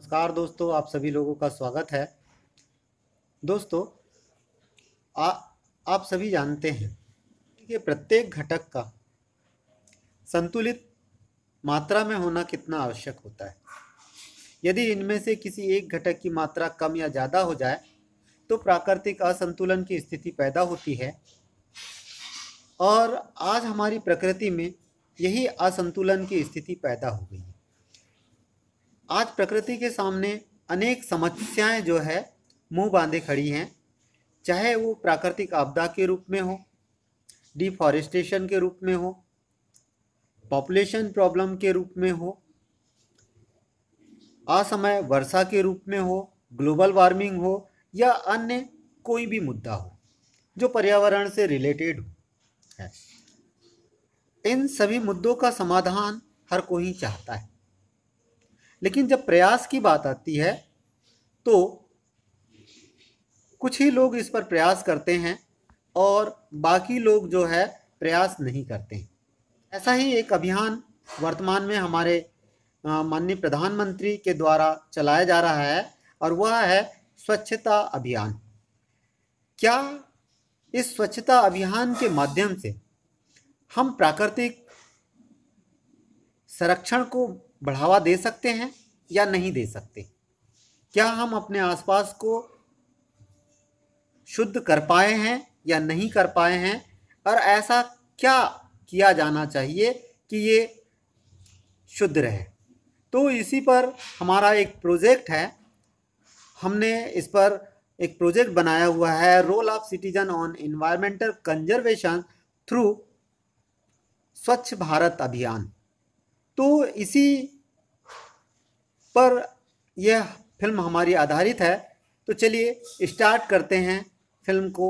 नमस्कार दोस्तों, आप सभी लोगों का स्वागत है। दोस्तों, आप सभी जानते हैं कि प्रत्येक घटक का संतुलित मात्रा में होना कितना आवश्यक होता है। यदि इनमें से किसी एक घटक की मात्रा कम या ज़्यादा हो जाए तो प्राकृतिक असंतुलन की स्थिति पैदा होती है और आज हमारी प्रकृति में यही असंतुलन की स्थिति पैदा हो गई है। आज प्रकृति के सामने अनेक समस्याएं जो है मुंह बांधे खड़ी हैं, चाहे वो प्राकृतिक आपदा के रूप में हो, डिफॉरेस्टेशन के रूप में हो, पॉपुलेशन प्रॉब्लम के रूप में हो, असमय वर्षा के रूप में हो, ग्लोबल वार्मिंग हो या अन्य कोई भी मुद्दा हो जो पर्यावरण से रिलेटेड है। इन सभी मुद्दों का समाधान हर कोई चाहता है, लेकिन जब प्रयास की बात आती है तो कुछ ही लोग इस पर प्रयास करते हैं और बाकी लोग जो है प्रयास नहीं करते हैं। ऐसा ही एक अभियान वर्तमान में हमारे माननीय प्रधानमंत्री के द्वारा चलाया जा रहा है और वह है स्वच्छता अभियान। क्या इस स्वच्छता अभियान के माध्यम से हम प्राकृतिक संरक्षण को बढ़ावा दे सकते हैं या नहीं दे सकते? क्या हम अपने आसपास को शुद्ध कर पाए हैं या नहीं कर पाए हैं, और ऐसा क्या किया जाना चाहिए कि ये शुद्ध रहे? तो इसी पर हमारा एक प्रोजेक्ट है। हमने इस पर एक प्रोजेक्ट बनाया हुआ है, role of citizen on environmental conservation through Swachh Bharat अभियान। तो इसी पर यह फिल्म हमारी आधारित है। तो चलिए स्टार्ट करते हैं फिल्म को।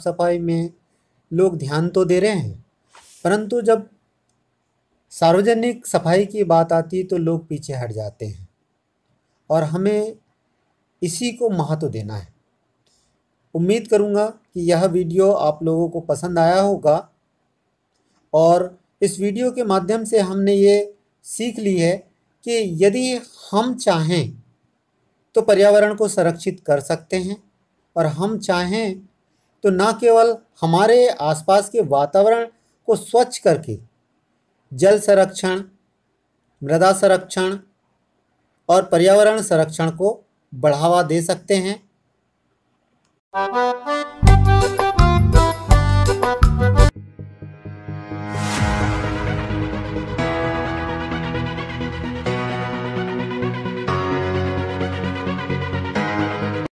सफाई में लोग ध्यान तो दे रहे हैं, परंतु जब सार्वजनिक सफाई की बात आती है तो लोग पीछे हट जाते हैं और हमें इसी को महत्व देना है। उम्मीद करूँगा कि यह वीडियो आप लोगों को पसंद आया होगा और इस वीडियो के माध्यम से हमने ये सीख ली है कि यदि हम चाहें तो पर्यावरण को संरक्षित कर सकते हैं और हम चाहें तो न केवल हमारे आसपास के वातावरण को स्वच्छ करके जल संरक्षण, मृदा संरक्षण और पर्यावरण संरक्षण को बढ़ावा दे सकते हैं।